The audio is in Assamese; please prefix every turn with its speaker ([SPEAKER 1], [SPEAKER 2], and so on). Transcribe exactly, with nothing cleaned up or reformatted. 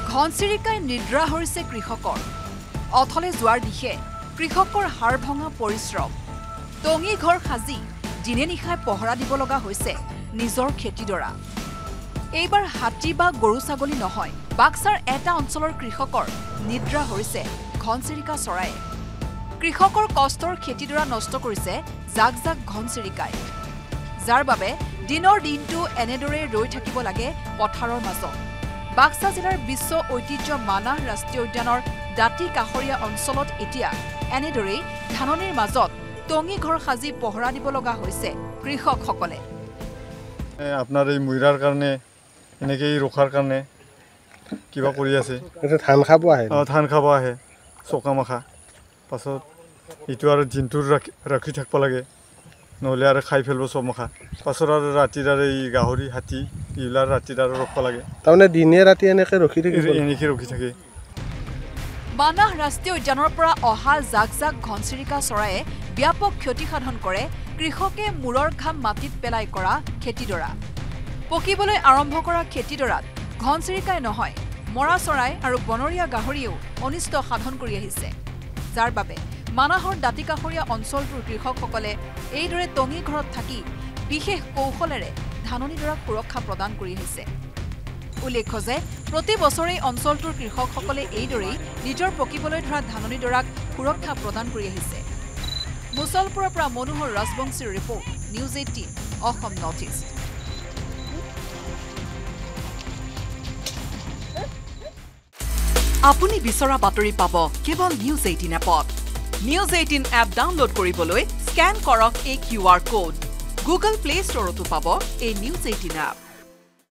[SPEAKER 1] ঘনচিৰিকাই নিদ্ৰা হৰিছে কৃষকৰ অথলে যোৱাৰ দিশে কৃষকৰ হাড় ভঙা পৰিশ্ৰম টঙি ঘৰ সাজি দিনে নিশাই পহৰা দিব লগা হৈছে নিজৰ খেতিডৰা এইবাৰ হাতী বা গৰু ছাগলী নহয় বাক্সাৰ এটা অঞ্চলৰ কৃষকৰ নিদ্ৰা হৰিছে ঘনচিৰিকা চৰায়ে কৃষকৰ কষ্টৰ খেতিডৰা নষ্ট কৰিছে জাক জাক ঘনচিৰিকাই যাৰ বাবে দিনৰ দিনটো এনেদৰে ৰৈ থাকিব লাগে পথাৰৰ মাজত বাক্সা জিলাৰ বিশ্ব ঐতিহ্য মানাহ ৰাষ্ট্ৰীয় উদ্যানৰ দাঁতি কাষৰীয়া অঞ্চলত এতিয়া এনেদৰে ধাননিৰ মাজত টঙি ঘৰ সাজি পহৰা দিব লগা হৈছে কৃষকসকলে
[SPEAKER 2] আপোনাৰ এই মইৰাৰ কাৰণে এনেকৈ ৰখাৰ কাৰণে কিবা কৰি আছে
[SPEAKER 3] ধান খাব আহে
[SPEAKER 2] অঁ ধান খাব আহে চকা মাখা পাছত এইটো আৰু দিনটোৰ ৰাখি ৰাখি থাকিব লাগে নহ'লে আৰু খাই ফেলব চব মাখা পাছত আৰু ৰাতিৰ আৰু এই গাহৰি হাতী এইবিলাক ৰাতিৰ আৰু ৰখিব লাগে
[SPEAKER 3] তাৰমানে দিনে ৰাতি এনেকৈ ৰখি থাকে
[SPEAKER 2] এনেকৈ ৰখি থাকে
[SPEAKER 1] মানাহ ৰাষ্ট্ৰীয় উদ্যানৰ পৰা অহা জাক জাক ঘনচিৰিকা চৰায়ে ব্যাপক ক্ষতি সাধন কৰে কৃষকে মূৰৰ ঘাম মাটিত পেলাই কৰা খেতিডৰা পকিবলৈ আৰম্ভ কৰা খেতিডৰাত ঘনচিৰিকাই নহয় মৰা চৰাই আৰু বনৰীয়া গাহৰিয়েও অনিষ্ট সাধন কৰি আহিছে যাৰ বাবে মানাহৰ দাঁতি কাষৰীয়া অঞ্চলটোৰ কৃষকসকলে এইদৰে টঙি ঘৰত থাকি বিশেষ কৌশলেৰে ধাননিডৰাক সুৰক্ষা প্ৰদান কৰি আহিছে উল্লেখ্য যে প্ৰতি বছৰে অঞ্চলটোৰ কৃষকসকলে এইদৰেই নিজৰ পকিবলৈ ধৰা ধাননিডৰাক সুৰক্ষা প্ৰদান কৰি আহিছে মুছলপুৰৰ পৰা মনোহৰ ৰাজবংশীৰ report News Eighteen Assam North East
[SPEAKER 4] আপুনি বিচৰা বাতৰি পাব কেৱল নিউজ এইটিন এপত নিউজ এইটিন এপ ডাউনলোড কৰিবলৈ স্কেন কৰক এই Q R code Google Play ষ্টৰতো পাব এই নিউজ এইটিন এপ